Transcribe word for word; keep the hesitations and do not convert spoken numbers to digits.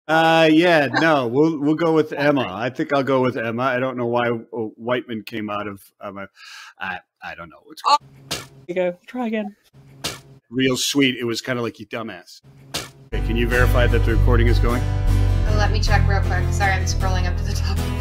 Uh, yeah, no, we'll we'll go with Emma. I think I'll go with Emma. I don't know why uh, Whiteman came out of. Um, a, I I don't know what's going on. You go. Try again. Real sweet. It was kind of like you dumbass. Okay, can you verify that the recording is going? Oh, let me check real quick. Sorry, I'm scrolling up to the top.